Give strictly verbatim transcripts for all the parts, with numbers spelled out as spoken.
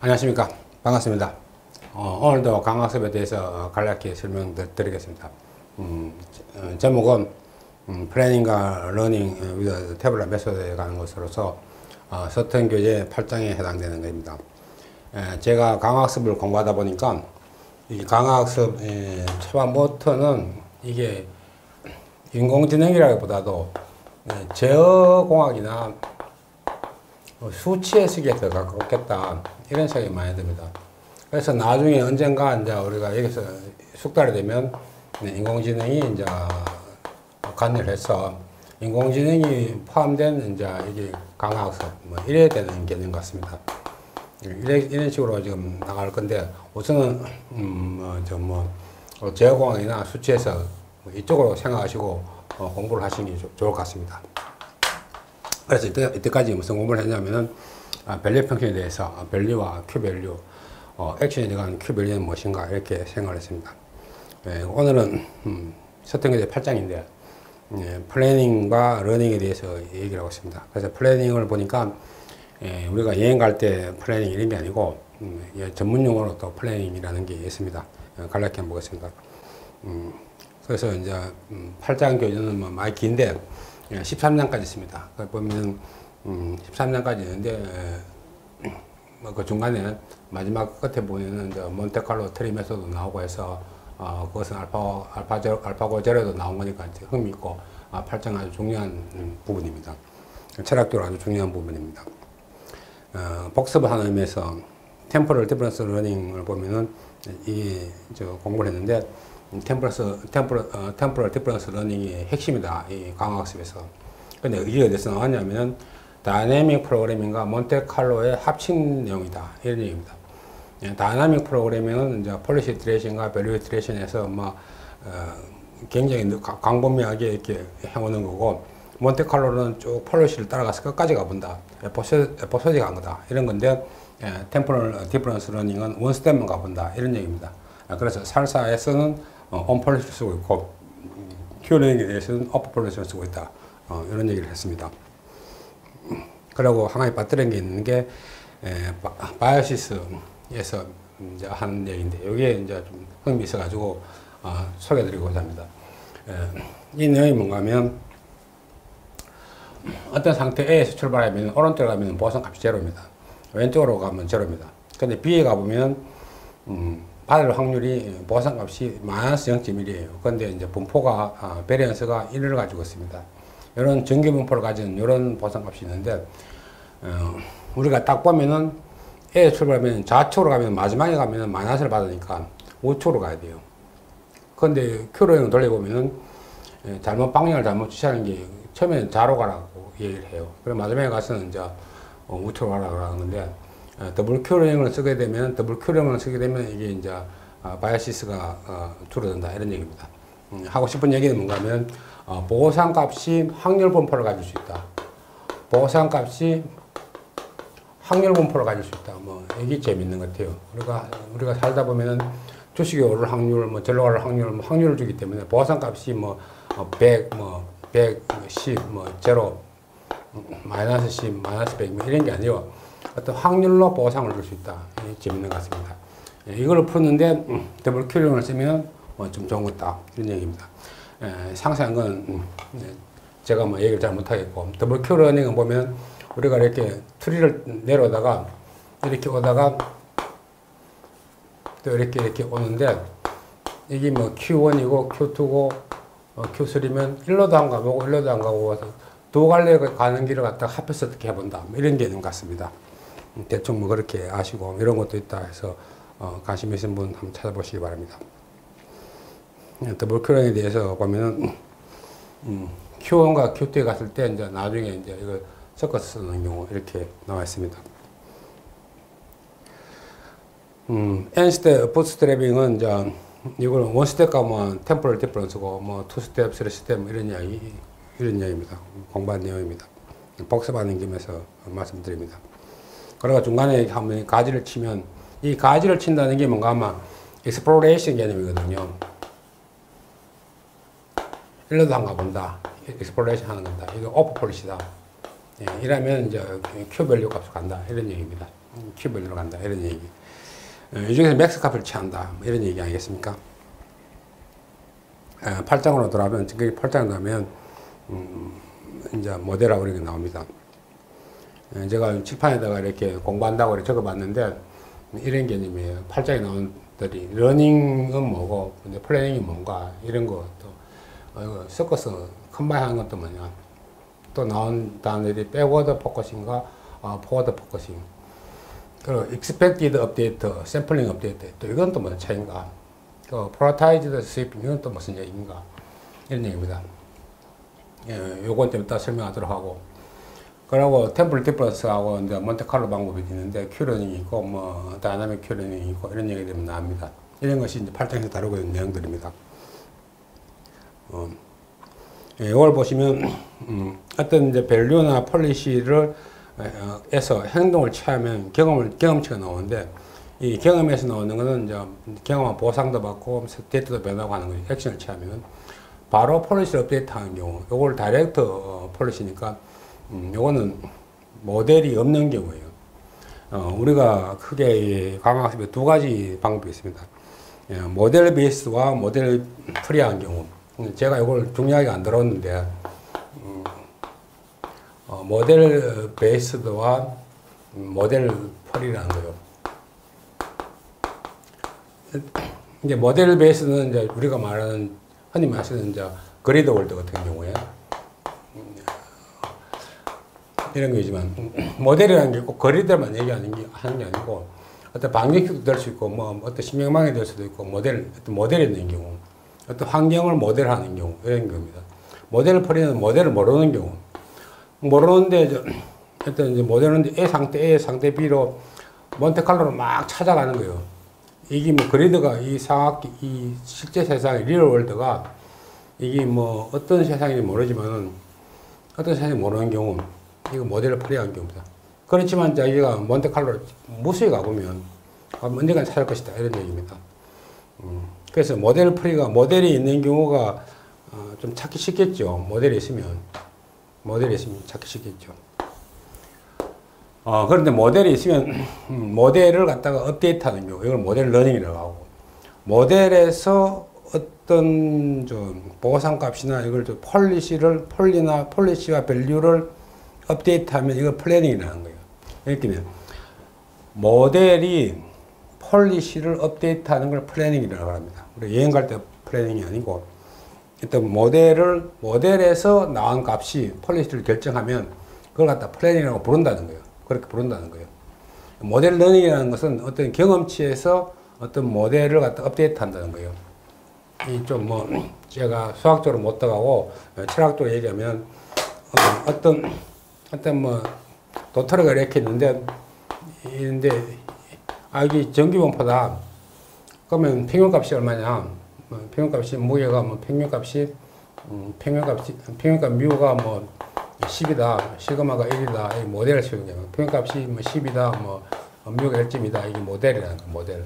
안녕하십니까. 반갑습니다. 어, 오늘도 강학습에 대해서 간략히 설명드리겠습니다. 음, 제목은 음, 플래닝과 러닝 위드 태블릿 메소드에 관한 것으로서 어, 서튼 교재 팔 장에 해당되는 것입니다. 에, 제가 강학습을 공부하다 보니까 이 강학습 초반 모터는 이게 인공지능이라기보다도 제어공학이나 수치에 쓰기에 더 가깝겠다 이런 생각이 많이 듭니다. 그래서 나중에 언젠가 이제 우리가 여기서 숙달이 되면 인공지능이 이제 관여를 해서 인공지능이 포함된 이제 이게 강학습 뭐 이래야 되는 개념 같습니다. 이래, 이런 식으로 지금 나갈 건데 우선은 음뭐저뭐 제어공학이나 수치에서 이쪽으로 생각하시고 어, 공부를 하시는 게 좋을 것 같습니다. 그래서 이때, 이때까지 무슨 공부를 했냐면은 아, 밸류 펑션에 대해서 아, 밸류와 큐 밸류, 어, 액션에 대한 큐 밸류는 무엇인가 이렇게 생각을 했습니다. 예, 오늘은 음, 서튼 교재 팔 장인데 예, 플래닝과 러닝에 대해서 얘기를 하고 있습니다. 그래서 플래닝을 보니까 예, 우리가 여행 갈 때 플래닝 이름이 아니고 음, 예, 전문용어로 또 플래닝이라는 게 있습니다. 예, 간략히 한번 보겠습니다. 음, 그래서 이제 음, 팔 장 교재는 뭐 많이 긴데 십삼 장까지 있습니다. 보면 음, 십삼 장까지 있는데 뭐 그 중간에 마지막 끝에 보면은 이제 몬테칼로 트리 메소드 나오고 해서 어, 그것은 알파 알파 제로 알파고 제로도 나온 거니까 흥미 있고 아, 팔 장 아주 중요한 음, 부분입니다. 철학적으로 아주 중요한 부분입니다. 어, 복습을 하는 의미에서 템포럴 디퍼런스 러닝을 보면은 이 저 공부를 했는데 템퍼런스, 템퍼럴, 어, 템퍼럴 디퍼런스 러닝이 핵심이다. 이 강학습에서. 근데 이게 어디서 나왔냐면은, 다이내믹 프로그래밍과 몬테칼로의 합친 내용이다. 이런 얘기입니다. 예, 다이내믹 프로그래밍은 이제 폴리시 이터레이션과 밸류 이터레이션에서 뭐, 어, 굉장히 광범위하게 이렇게 해오는 거고, 몬테칼로는 쭉 폴리시를 따라가서 끝까지 가본다. 에피소드 간 거다. 이런 건데, 예, 템퍼럴 디퍼런스 러닝은 원 스텝만 가본다. 이런 얘기입니다. 아, 그래서 살사에서는 어, on 폴리시를 쓰고 있고 큐러닝에 대해서는 off 폴리시를 쓰고 있다. 어, 이런 얘기를 했습니다. 그리고 하나의 빠뜨린 게 있는 게 에, 바, 바이오시스에서 이제 한 얘기인데 여기에 이제 좀 흥미 있어가지고 어, 소개해드리고자 합니다. 에, 이 내용이 뭔가 하면 어떤 상태 A에서 출발하면 오른쪽으로 가면 보상값이 제로입니다. 왼쪽으로 가면 제로입니다. 근데 B에 가보면 음, 받을 확률이 보상값이 마이너스 영 점 일이에요. 그런데 이제 분포가, 아, 베리언스가 일을 가지고 있습니다. 이런 정규 분포를 가진 이런 보상값이 있는데, 어, 우리가 딱 보면은 A에 출발하면 좌측으로 가면 마지막에 가면은 마이너스를 받으니까 우측으로 가야 돼요. 그런데 Q로는 돌려보면은 예, 잘못 방향을 잘못 주시하는 게 처음에는 좌로 가라고 얘기를 해요. 그리고 마지막에 가서는 이제 어, 우측으로 가라고 하는 건데, 더블 큐링을 쓰게 되면, 더블 큐링을 쓰게 되면 이게 이제 어, 바이오시스가 어, 줄어든다. 이런 얘기입니다. 음, 하고 싶은 얘기는 뭔가 하면, 어, 보상값이 확률 분포를 가질 수 있다. 보상값이 확률 분포를 가질 수 있다. 뭐, 이게 재밌는 것 같아요. 우리가, 우리가 살다 보면은 주식이 오를 확률, 뭐, 절로 갈 확률, 뭐, 확률을 주기 때문에 보상값이 뭐, 어, 백, 뭐, 백십, 뭐, 제로, 마이너스 십, 마이너스 백, 뭐 이런 게 아니고, 어떤 확률로 보상을 줄 수 있다. 재밌는 것 같습니다. 예, 이걸 푸는데 음, 더블 큐링을 쓰면 뭐 좀 좋은 것 같다. 이런 얘기입니다. 예, 상세한 건 음, 예, 제가 뭐 얘기를 잘 못하겠고, 더블 큐링을 보면 우리가 이렇게 트리를 내려오다가 이렇게 오다가 또 이렇게 이렇게 오는데 이게 뭐 큐 원이고 큐 투고 어, 큐 쓰리면 일로도 안 가보고 일로도 안 가고 두 갈래 가는 길을 갖다가 합해서 어떻게 해본다. 뭐 이런 개념 같습니다. 대충 뭐 그렇게 아시고 이런 것도 있다 해서 어, 관심 있으신 분 한번 찾아보시기 바랍니다. 더블 큐링에 대해서 보면은 음, 큐 원과 큐 투에 갔을 때 이제 나중에 이제 이걸 섞어서 쓰는 경우 이렇게 나와 있습니다. 음, N 스텝 부트스트랩핑은 이제 이걸 원 스텝 가면 템포럴 디퍼런스고 뭐 투 스텝, 쓰리 스텝 뭐 이런 이야기 이런 이야기입니다. 공부한 내용입니다. 복습하는 김에서 말씀드립니다. 그리고 중간에 한번 가지를 치면 이 가지를 친다는 게 뭔가 아마 exploration 개념이거든요. 일로도 안 가본다. exploration 하는 겁니다. 이거 off 폴리시다. 예, 이러면 이제 Q 밸류 값을 간다. 이런 얘기입니다. 큐별로 간다. 이런 얘기. 이 중에서 맥스 값을 취한다. 이런 얘기 아니겠습니까? 팔 장으로 돌아가면, 그게 팔 장으로 가면, 음, 이제 모델하고 이렇게 나옵니다. 제가 칠판에다가 이렇게 공부한다고 이렇게 적어봤는데, 이런 개념이에요. 팔 장에 나온 들이, 러닝은 뭐고, 근데 플래닝이 뭔가, 이런 거, 또, 어, 섞어서 컴바인 것도 뭐냐. 또 나온 단어들이 백워드 포커싱과 어, 포워드 포커싱. 그리고 expected update, 샘플링 업데이트. 또 이건 또 무슨 차이인가? 그 prioritized sweeping, 이건 또 무슨 얘기인가? 이런 얘기입니다. 예, 요건 좀 이따 설명하도록 하고. 그리고 템플 디퍼런스하고 이제 몬테칼로 방법이 있는데 큐러닝이 있고 뭐 다이나믹 큐러닝이 있고 이런 얘기 되면 나옵니다. 이런 것이 이제 팔 장에서 다루고 있는 내용들입니다. 어, 예, 이걸 보시면 음, 어떤 이제 밸류나 폴리시를 어, 에서 행동을 취하면 경험을 경험치가 나오는데 이 경험에서 나오는 것은 이제 경험한 보상도 받고 데이터도 변하고 하는 거죠. 액션을 취하면 바로 폴리시를 업데이트하는 경우, 요걸 다이렉트 어, 폴리시니까 음, 요거는 모델이 없는 경우예요. 어, 우리가 크게 과학학습에 두 가지 방법이 있습니다. 예, 모델 베이스와 모델 프리한 경우. 제가 이걸 중요하게 안 들었는데, 음, 어, 모델 베이스드와 모델 프리라는 거죠. 이제 모델 베이스는 이제 우리가 말하는, 흔히 말하는 이제 그리드 월드 같은 경우에, 이런 거지만, 모델이라는 게 꼭 거리들만 얘기하는 게, 하는 게 아니고, 어떤 방정식도 될 수 있고, 뭐, 어떤 신명망이 될 수도 있고, 모델, 어떤 모델이 있는 경우, 어떤 환경을 모델하는 경우, 이런 겁니다. 모델을 풀이는 모델을 모르는 경우. 모르는데, 저, 어떤 이제 모델은 A 상태 A, 상태 B로 몬테칼로로 막 찾아가는 거예요. 이게 뭐 그리드가 이 상학기, 이 실제 세상의 리얼 월드가 이게 뭐 어떤 세상인지 모르지만은 어떤 세상인지 모르는 경우, 이거 모델을 풀이한 경우입니다. 그렇지만 자기가 몬테칼로를 무수히 가보면 언젠가 찾을 것이다. 이런 얘기입니다. 음, 그래서 모델 풀이가, 모델이 있는 경우가 어, 좀 찾기 쉽겠죠. 모델이 있으면. 모델이 있으면 찾기 쉽겠죠. 어, 그런데 모델이 있으면 음, 모델을 갖다가 업데이트 하는 경우, 이걸 모델 러닝이라고 하고, 모델에서 어떤 좀 보상 값이나 이걸 좀 폴리시를, 폴리나 폴리시와 밸류를 업데이트하면 이걸 플래닝이라는 거예요. 이렇게 모델이 폴리시를 업데이트하는 걸 플래닝이라고 합니다. 우리 여행 갈 때 플래닝이 아니고 일단 모델을 모델에서 나온 값이 폴리시를 결정하면 그걸 갖다 플래닝이라고 부른다는 거예요. 그렇게 부른다는 거예요. 모델 러닝이라는 것은 어떤 경험치에서 어떤 모델을 갖다 업데이트한다는 거예요. 이 좀 뭐 제가 수학적으로 못 들어가고 철학적으로 얘기하면 어, 어떤 어떤 뭐 도토리가 이렇게 있는데 있는데 아 이게 전기분포다. 그러면 평균값이 얼마냐? 평균값이 무게가 뭐 평균값이 음, 평균값이 평균값 뮤가 뭐 십이다. 시그마가 일이다. 이 모델을 쓰는 거예요. 평균값이 뭐 십이다. 뭐 뮤가 일 점이다. 이게 모델이라는 거, 모델.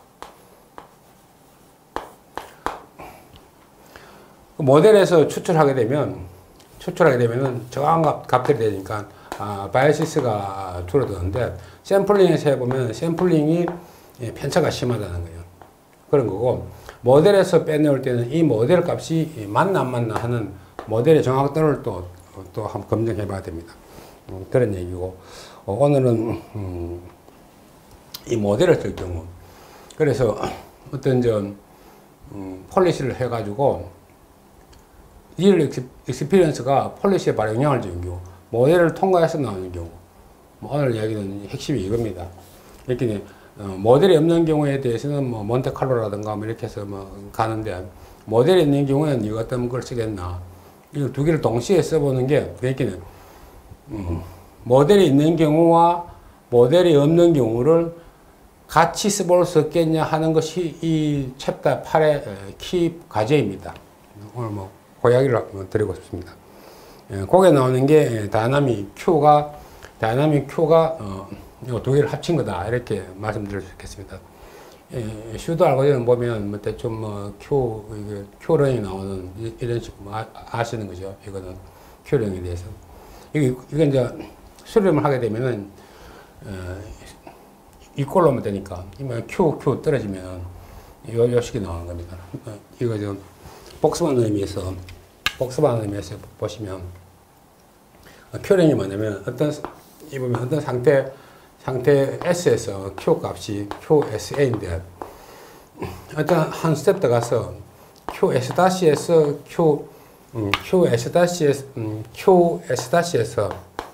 그 모델에서 추출하게 되면 추출하게 되면은 정확한 값, 값들이 되니까 아, 바이어시스가 줄어드는데 샘플링에서 해보면 샘플링이 편차가 심하다는 거예요. 그런 거고 모델에서 빼내올 때는 이 모델 값이 맞나 안 맞나 하는 모델의 정확도를 또, 또 한번 검증해 봐야 됩니다. 음, 그런 얘기고 어, 오늘은 음, 이 모델을 쓸 경우 그래서 어떤 좀 음, 폴리시를 해가지고 리얼 익스피리언스가 폴리시에 바로 영향을 주는 경우, 모델을 통과해서 나오는 경우, 뭐 오늘 이야기는 핵심이 이겁니다. 이렇게 어, 모델이 없는 경우에 대해서는 뭐 몬테칼로라든가 뭐 이렇게 해서 뭐 가는데 모델이 있는 경우에는 이거 어떤 걸 쓰겠나? 이거 두 개를 동시에 써보는 게 그러니까 음, 모델이 있는 경우와 모델이 없는 경우를 같이 써볼 수 있겠냐 하는 것이 이 챕터 팔의 키 과제입니다. 오늘 뭐 그 이야기를 드리고 싶습니다. 예, 거기에 나오는 게 다이나믹 Q가 다이나믹 Q가 어, 이거 두 개를 합친 거다 이렇게 말씀드릴 수 있겠습니다. 예, 슈도 알고리즘 보면 뭐 대충 뭐 Q 이게 Q런이 나오는 이런 식 뭐 아, 아시는 거죠. 이거는 Q런에 대해서 이게 이건 이제 수렴을 하게 되면은 어, 이꼴로 오면 되니까 이면 Q, Q 떨어지면 요, 요 식이 나오는 겁니다. 이거 좀 복습하는 의미에서 복습하는 의미에서 보시면 Q량이 뭐냐면 어떤 이 보면 어떤 상태 상태 S에서 Q 값이 큐에스에이인데 어떤 한 스텝 더 가서 QS-에서 Q 음, QS-에서 음, QS-에서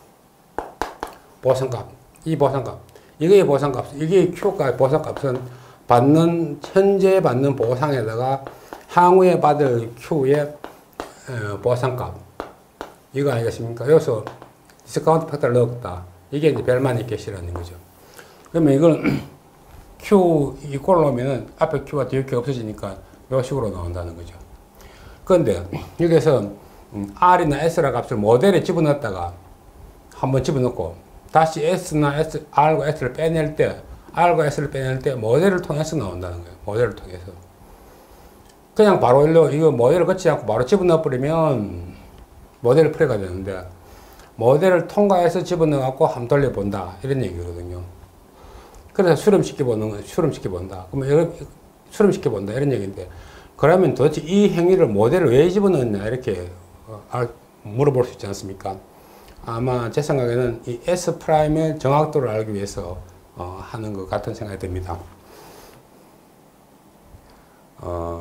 보상값 이 보상값 이게 보상값 이게 Q가 보상값은 받는 현재 받는 보상에다가 향후에 받을 Q의 어, 보상값 이거 아니겠습니까? 여기서 디스카운트 팩터를 넣었다. 이게 이제 벨만 이켓이라는 거죠. 그러면 이건 Q 이꼴로 놓으면은 앞에 Q가 뒤에 Q 없어지니까 이런 식으로 나온다는 거죠. 그런데 여기서 R이나 S라 값을 모델에 집어넣었다가 한번 집어넣고 다시 S나 S, R과 S를 빼낼 때 R과 S를 빼낼 때 모델을 통해서 나온다는 거예요. 모델을 통해서. 그냥 바로 일로 이거 모델을 거치지 않고 바로 집어넣어버리면 모델을 풀이가 되는데 모델을 통과해서 집어넣어갖고 한번 돌려본다. 이런 얘기거든요. 그래서 수렴시켜보는, 수렴시켜본다. 그러면 수렴시켜본다. 이런 얘기인데 그러면 도대체 이 행위를 모델을 왜 집어넣었냐. 이렇게 물어볼 수 있지 않습니까? 아마 제 생각에는 이 S'의 정확도를 알기 위해서 어, 하는 것 같은 생각이 듭니다. 어,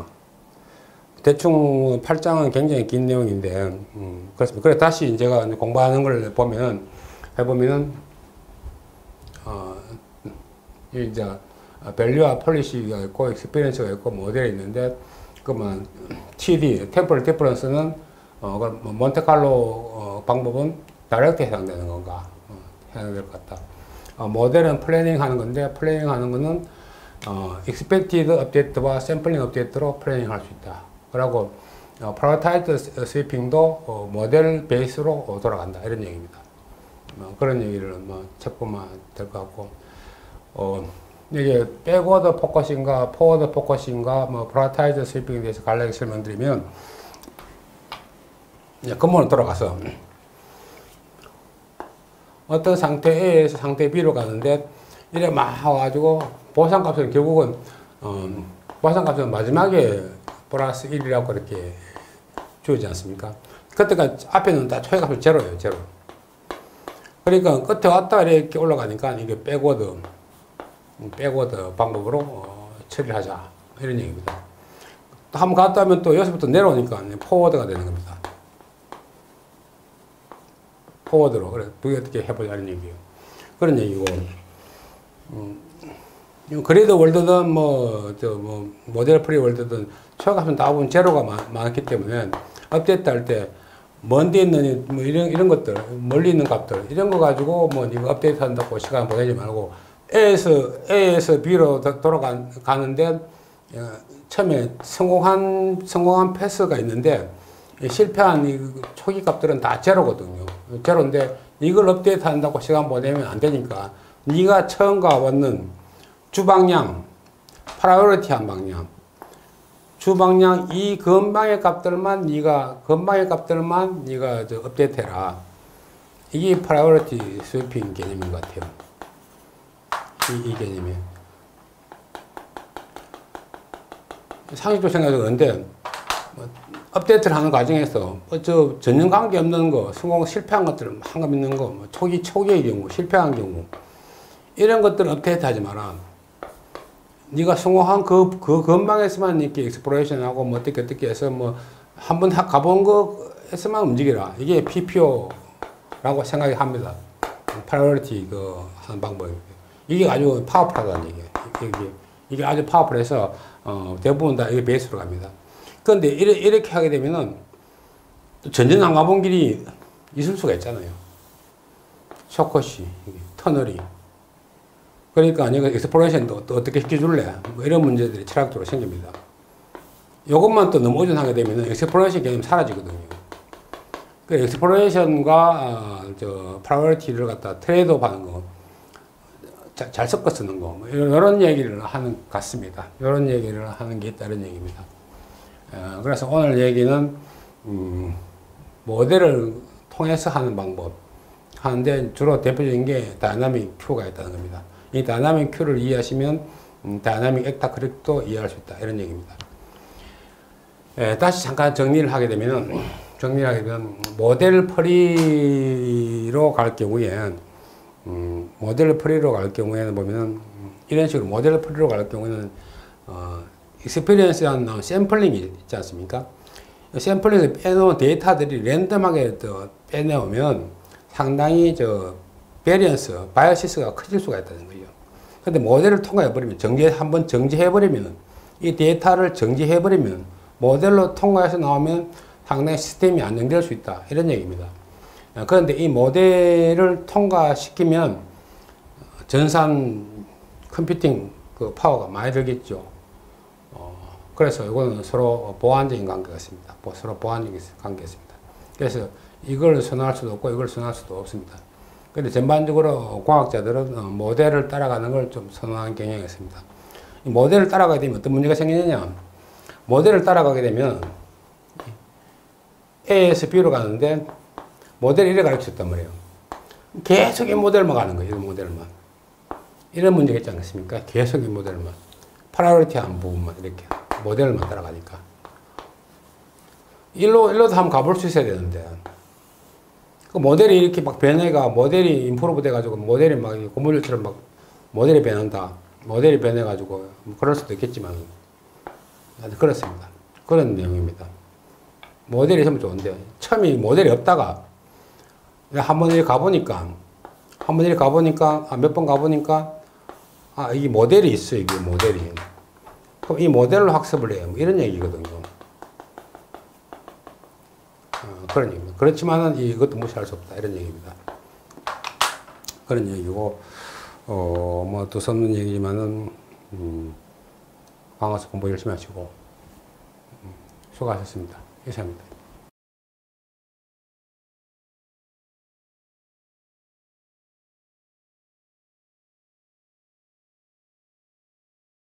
대충 팔 장은 굉장히 긴 내용인데, 음, 그렇습니다. 그래, 다시 제가 공부하는 걸 보면은, 해보면은, 어, 이제, 밸류와 폴리시가 있고, 익스피리언스가 있고, 모델이 있는데, 그러면, 티디, 템포럴 디퍼런스는, 어, 몬테칼로 어, 방법은 다이렉트 해당되는 건가? 어, 해당될 것 같다. 어, 모델은 플래닝 하는 건데, 플래닝 하는 거는, 어, expected update와 sampling update로 플래닝 할 수 있다. 그리고 어, 프라이오타이즈 스위핑도 어, 모델 베이스로 어, 돌아간다. 이런 얘기입니다. 어, 그런 얘기를 뭐 짚으면 될 것 같고, 어, 이게 백워드 포커싱과 포워드 포커싱과 뭐 프라이오타이즈 스위핑에 대해서 간략히 설명드리면, 근본으로 돌아가서 어떤 상태 A에서 상태 B로 가는데 이래 막 와가지고 보상값은 결국은 어, 보상값은 마지막에 플러스 일이라고 이렇게 주어지지 않습니까? 그때가 앞에는 다 초회값은 제로예요, 제로. 그러니까 끝에 왔다 이렇게 올라가니까 이게 백워드, 백워드 방법으로 어, 처리를 하자. 이런 얘기입니다. 또 한번 갔다 하면 또 여기서부터 내려오니까 포워드가 되는 겁니다. 포워드로. 그래, 그게 어떻게 해보자는 얘기예요. 그런 얘기고, 음, 그레이드 월드든 뭐, 저, 뭐, 모델 프리 월드든 초값은 대부분 제로가 많, 많기 때문에 업데이트 할 때 먼데 있는 뭐 이런, 이런 것들, 멀리 있는 값들, 이런 거 가지고 뭐 이거 업데이트 한다고 시간 보내지 말고 A에서, A에서 B로 돌아가는데 어, 처음에 성공한, 성공한 패스가 있는데 실패한 이 초기 값들은 다 제로거든요. 제로인데 이걸 업데이트 한다고 시간 보내면 안 되니까 네가 처음 가왔는 주방량, 프라이오리티한 방량, 주방량 이 근방의 값들만 네가 근방의 값들만 네가 저 업데이트해라. 이게 프라이오리티 스위핑 개념인 것 같아요. 이, 이 개념이 상식적으로 생각해도 그런데 뭐, 업데이트를 하는 과정에서 뭐 저 전혀 관계 없는 거, 성공 실패한 것들 한감 있는 거, 뭐 초기 초기의 경우, 실패한 경우 이런 것들은 업데이트 하지 마라. 네가 성공한 그, 그 근방에서만 이렇게 익스플로레이션 하고 뭐 어떻게 어떻게 해서 뭐 한번 가본 거에서만 움직이라. 이게 피피오라고 생각이 합니다. 프라이오리티 그 하는 방법입니다. 이게 아주 파워풀하다는 얘기예요. 이게, 이게 아주 파워풀해서 어, 대부분 다 이게 베이스로 갑니다. 그런데 이렇게, 이렇게 하게 되면은 전전 안 가본 길이 있을 수가 있잖아요. 쇼컷이, 터널이. 그러니까 이거 익스플로레이션도 또 어떻게 시켜줄래? 뭐 이런 문제들이 철학적으로 생깁니다. 이것만 또 너무 의존하게 되면 익스플로레이션 개념이 사라지거든요. 그 익스플로레이션과 어, 저 프라이오리티를 갖다 트레이드업 하는 거, 자, 잘 섞어 쓰는 거, 뭐 이런, 이런 얘기를 하는 것 같습니다. 이런 얘기를 하는 게 있다는 얘기입니다. 어, 그래서 오늘 얘기는 음, 모델을 통해서 하는 방법 하는데 주로 대표적인 게 다이나믹 큐가 있다는 겁니다. 이 다이나믹 큐를 이해하시면 음, 다이나믹 액타 크릭도 이해할 수 있다. 이런 얘기입니다. 예, 다시 잠깐 정리를 하게 되면, 정리를 하게 되면, 모델 프리로 갈 경우에, 음, 모델 프리로 갈 경우에는 보면은, 음, 이런 식으로 모델 프리로 갈 경우에는, 어, 익스피리언스라는 나온 샘플링이 있지 않습니까? 샘플링에서 빼놓은 데이터들이 랜덤하게 또 빼내오면 상당히 저, 베리언스, 바이어시스가 커질 수가 있다는 거예요. 근데 모델을 통과해버리면, 정제, 한번 정지해버리면, 이 데이터를 정지해버리면, 모델로 통과해서 나오면 상당히 시스템이 안정될 수 있다. 이런 얘기입니다. 그런데 이 모델을 통과시키면 전산 컴퓨팅 그 파워가 많이 들겠죠. 어, 그래서 이거는 서로 보완적인 관계가 있습니다. 서로 보완적인 관계가 있습니다. 그래서 이걸 선호할 수도 없고 이걸 선호할 수도 없습니다. 그런데 전반적으로 과학자들은 모델을 따라가는 걸 좀 선호하는 경향이 있습니다. 이 모델을 따라가게 되면 어떤 문제가 생기느냐? 모델을 따라가게 되면 A에서 B로 가는데 모델이 이래 가르쳤단 말이에요. 계속 이 모델만 가는 거예요. 이 모델만. 이런 문제가 있지 않겠습니까? 계속 이 모델만. 프라이어리티한 부분만 이렇게 모델만 따라가니까. 일로, 일로도 한번 가볼 수 있어야 되는데 그 모델이 이렇게 막 변해가 모델이 인프로브 돼가지고 모델이 막 고무줄처럼 막 모델이 변한다. 모델이 변해가지고 그럴 수도 있겠지만 그렇습니다. 그런 내용입니다. 모델이 있으면 좋은데, 처음에 모델이 없다가, 한 번 이렇게 가보니까, 한 번 이렇게 가보니까, 아, 몇 번 가보니까, 아, 이게 모델이 있어, 이게 모델이. 그럼 이 모델로 학습을 해요. 뭐 이런 얘기거든요. 어, 그런 얘기입니다. 그렇지만은 이것도 무시할 수 없다. 이런 얘기입니다. 그런 얘기고, 어, 뭐, 또 없는 얘기지만은, 음, 방학서 공부 열심히 하시고 수고하셨습니다. 이상입니다.